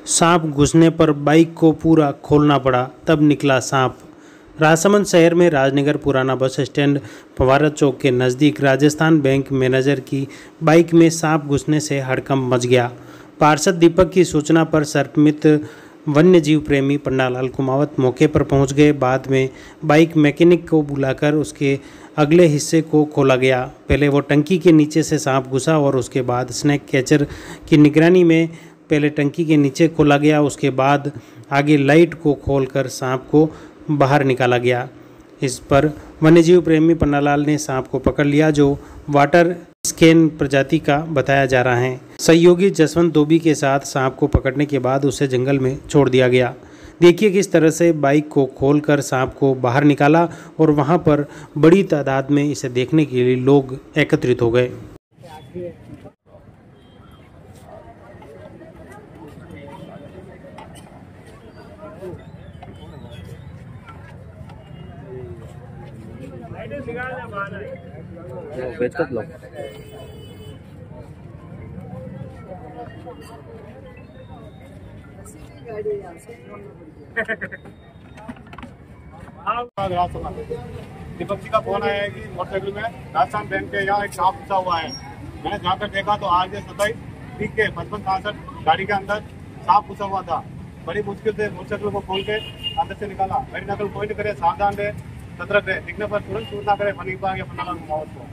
सांप घुसने पर बाइक को पूरा खोलना पड़ा, तब निकला सांप। राजसमंद शहर में राजनगर पुराना बस स्टैंड फवारा चौक के नज़दीक राजस्थान बैंक मैनेजर की बाइक में सांप घुसने से हड़कंप मच गया। पार्षद दीपक की सूचना पर संक्रमित वन्य जीव प्रेमी पन्नालाल कुमावत मौके पर पहुंच गए। बाद में बाइक मैकेनिक को बुलाकर उसके अगले हिस्से को खोला गया। पहले वो टंकी के नीचे से सांप घुसा और उसके बाद स्नैक कैचर की निगरानी में पहले टंकी के नीचे खोला गया, उसके बाद आगे लाइट को खोलकर सांप को बाहर निकाला गया। इस पर वन्यजीव प्रेमी पन्नालाल ने सांप को पकड़ लिया, जो वाटर स्कैन प्रजाति का बताया जा रहा है। सहयोगी जसवंत दोबी के साथ सांप को पकड़ने के बाद उसे जंगल में छोड़ दिया गया। देखिए किस तरह से बाइक को खोलकर सांप को बाहर निकाला और वहां पर बड़ी तादाद में इसे देखने के लिए लोग एकत्रित हो गए। बेचकर लो। दीपक जी का फोन आया है कि मोटरसाइकिल में राजस्थान बैंक के यहाँ एक सांप घुसा हुआ है। मैंने जाकर देखा तो आज 27 के 55-66 गाड़ी के अंदर सांप घुसा हुआ था। बड़ी मुश्किल से मोटरसाइकिल को खोल के अंदर से निकाला। मेरी नकल कोई नहीं करे, सावधान रहे, सतर्क रहे, दिखने पर तुरंत सूचना करे वन विभाग या पन्नालाल कुमावत को।